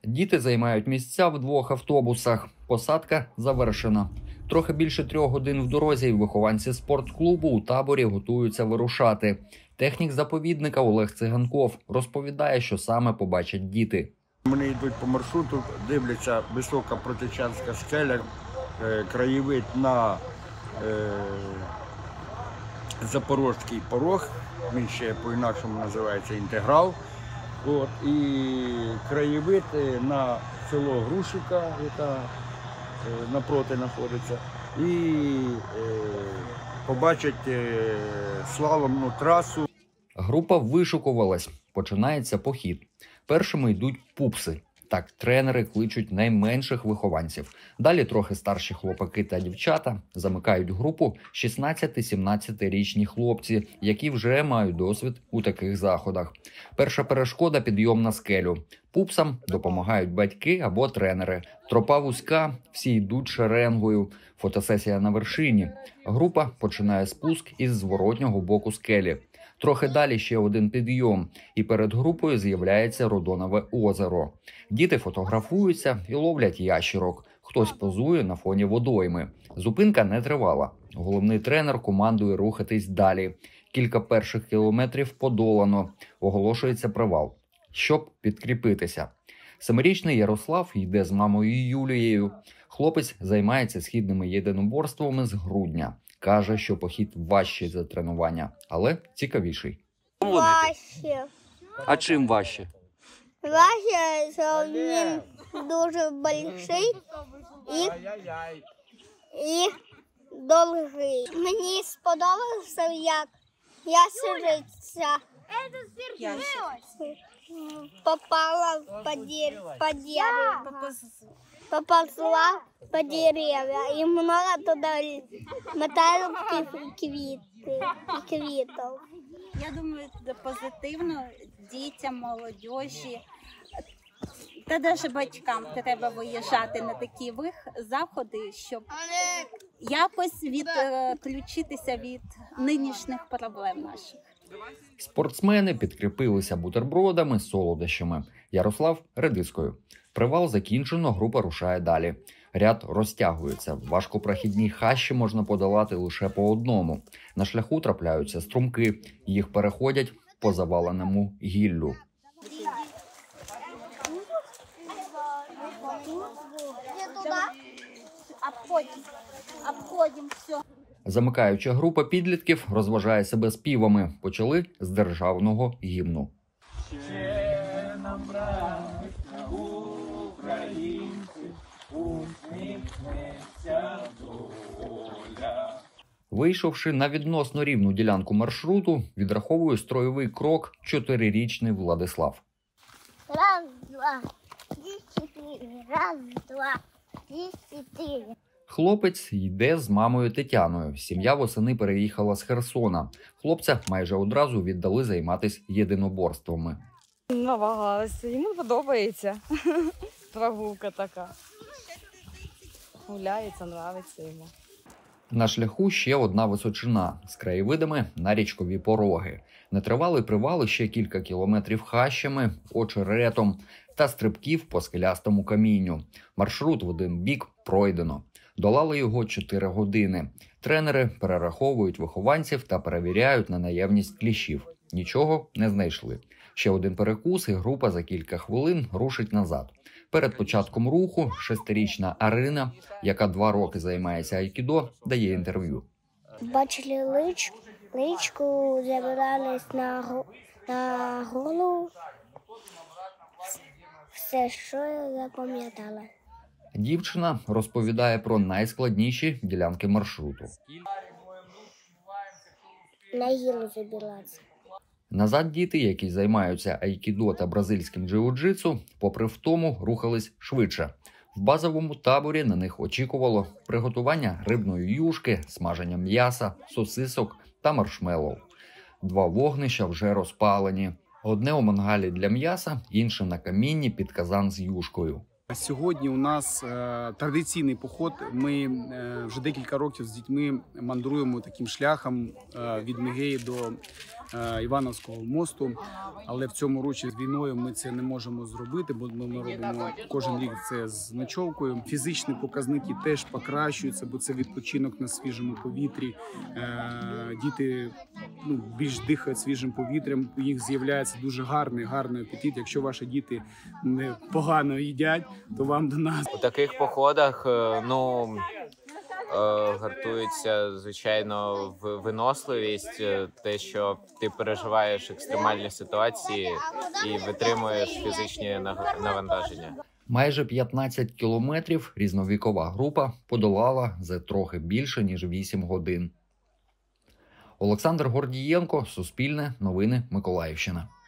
Діти займають місця в 2 автобусах. Посадка завершена. Трохи більше 3 годин в дорозі і вихованці спортклубу у таборі готуються вирушати. Технік заповідника Олег Циганков розповідає, що саме побачать діти. Вони йдуть по маршруту, дивляться висока Протичанська скеля, краєвид на Запорозький порог, він ще по-інакшому називається Інтеграл. І краєвид на село Грушівка, яка напроти знаходиться, і побачать слаломну трасу. Група вишукувалась. Починається похід. Першими йдуть пупси. Так тренери кличуть найменших вихованців. Далі трохи старші хлопаки та дівчата. Замикають групу 16-17-річні хлопці, які вже мають досвід у таких заходах. Перша перешкода – підйом на скелю. Пупсам допомагають батьки або тренери. Тропа вузька, всі йдуть шеренгою. Фотосесія на вершині. Група починає спуск із зворотнього боку скелі. Трохи далі ще один підйом, і перед групою з'являється Родонове озеро. Діти фотографуються і ловлять ящерок. Хтось позує на фоні водойми. Зупинка не тривала. Головний тренер командує рухатись далі. Кілька перших кілометрів подолано. Оголошується привал, щоб підкріпитися. 7-річний Ярослав йде з мамою Юлією. Хлопець займається східними єдиноборствами з грудня. Каже, що похід важчий за тренування, але цікавіший. Важче. А чим важче? Важче, що він дуже великий і довгий. Мені сподобалося, як ящериця попала поползла по деревьям, и много туда металів квітів. Я думаю, це позитивно дітям, молодіжі та навіть батькам треба виїжджати на такі заходи, щоб якось відключитися від нинішніх проблем наших. Спортсмени підкріпилися бутербродами, солодощами. Ярослав – редискою. Привал закінчено, група рушає далі. Ряд розтягується. Важкопрохідні хащі можна подолати лише по одному. На шляху трапляються струмки. Їх переходять по заваленому гіллю. Обходимо все. Замикаюча група підлітків розважає себе співами. Почали з державного гімну. Вийшовши на відносно рівну ділянку маршруту, відраховує строєвий крок 4-річний Владислав. Раз, два, 4, раз, два, 4. Хлопець йде з мамою Тетяною. Сім'я восени переїхала з Херсона. Хлопця майже одразу віддали займатися єдиноборствами. Намагалася, йому подобається. Прогулка така. Гуляється, подобається йому. На шляху ще одна височина з краєвидами на річкові пороги. Нетривалий привал ще кілька кілометрів хащами, очеретом та стрибків по скелястому камінню. Маршрут в один бік пройдено. Долали його 4 години. Тренери перераховують вихованців та перевіряють на наявність кліщів. Нічого не знайшли. Ще один перекус і група за кілька хвилин рушить назад. Перед початком руху 6-річна Арина, яка 2 роки займається айкідо, дає інтерв'ю. Бачили личку, забирались на голову. Все, що я запам'ятала. Дівчина розповідає про найскладніші ділянки маршруту. На гілу забилася. Назад діти, які займаються айкідо та бразильським джиу-джитсу, попри втому, рухались швидше. В базовому таборі на них очікувало приготування рибної юшки, смаження м'яса, сосисок та маршмеллоу. 2 вогнища вже розпалені. Одне у мангалі для м'яса, інше на камінні під казан з юшкою. Сьогодні у нас традиційний поход. Ми вже декілька років з дітьми мандруємо таким шляхом від Мегеї до Івановського мосту. Але в цьому році з війною ми це не можемо зробити, бо ми робимо кожен рік це з ночовкою. Фізичні показники теж покращуються, бо це відпочинок на свіжому повітрі. Діти більш дихають свіжим повітрям, у їх з'являється дуже гарний апетит. Якщо ваші діти погано їдять, то вам до нас. У таких походах гартується, звичайно, виносливість, те, що ти переживаєш екстремальні ситуації і витримуєш фізичні навантаження. Майже 15 кілометрів різновікова група подолала за трохи більше, ніж 8 годин. Олександр Гордієнко, Суспільне, Новини, Миколаївщина.